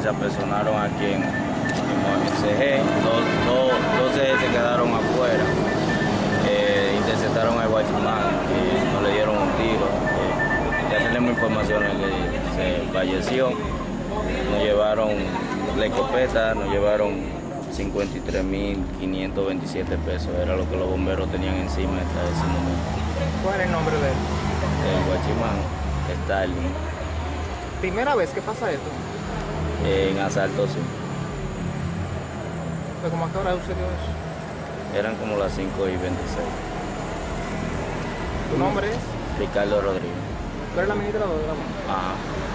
se apersonaron aquí en CG, dos CG se quedaron afuera, interceptaron al guachimán, no le dieron un tiro. Ya tenemos informaciones que se falleció, nos llevaron la escopeta, nos llevaron 53.527 pesos, era lo que los bomberos tenían encima hasta ese momento. ¿Cuál es el nombre de él? El guachimán, Stalin. ¿Primera vez que pasa esto? En asalto, sí. ¿Pero cómo a qué hora sucedió eso? Eran como las 5:26. ¿Tu nombre es? Ricardo Rodríguez. ¿Tú eres el administrador de la banca? Ajá.